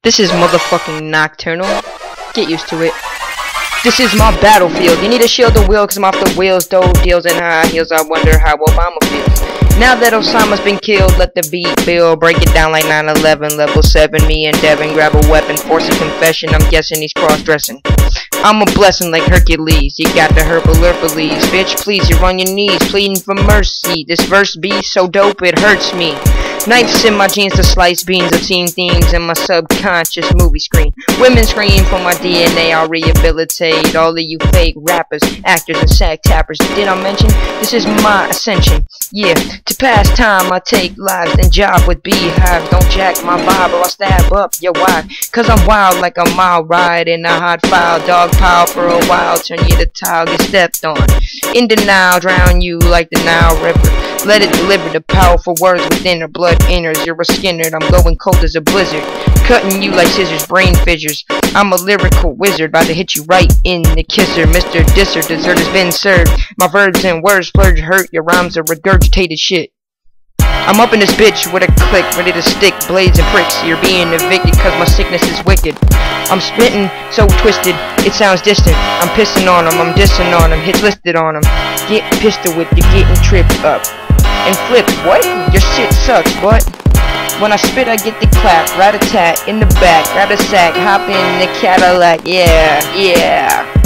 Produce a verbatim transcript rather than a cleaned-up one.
This is motherfucking Nocturnal. Get used to it. This is my battlefield. You need a shield to wheel, cause I'm off the wheels, dope deals and high heels. I wonder how Obama feels. Now that Osama's been killed, let the beat build. Break it down like nine eleven, level seven. Me and Devin grab a weapon, force a confession. I'm guessing he's cross-dressing. I'm a blessing like Hercules. You got the Hercules. Bitch, please, you're on your knees, pleading for mercy. This verse be so dope, it hurts me. Knives in my jeans to slice beans. I've seen themes in my subconscious movie screen. Women scream for my D N A. I'll rehabilitate all of you fake rappers, actors, and sack tappers. Did I mention this is my ascension? Yeah, to pass time I take lives and job with beehives. Don't jack my vibe or I'll stab up your wife. Cause I'm wild like a mile ride in a hot file. Dog pile for a while, turn you to tile, get stepped on. In denial, drown you like the Nile River. Let it deliver the powerful words within her blood innards. You're a Skinner, I'm going cold as a blizzard. Cutting you like scissors, brain fissures. I'm a lyrical wizard, about to hit you right in the kisser. Mister Disser, dessert has been served. My verbs and words splurge hurt, your rhymes are regurgitated shit. I'm up in this bitch with a click, ready to stick blades and pricks. You're being evicted cause my sickness is wicked. I'm spitting so twisted, it sounds distant. I'm pissing on them, I'm dissing on them, hits listed on them. Get pistol whipped, you're getting tripped up. And flip, what? Your shit sucks, but when I spit I get the clap, rat-a-tat in the back, grab a sack, hop in the Cadillac, yeah, yeah.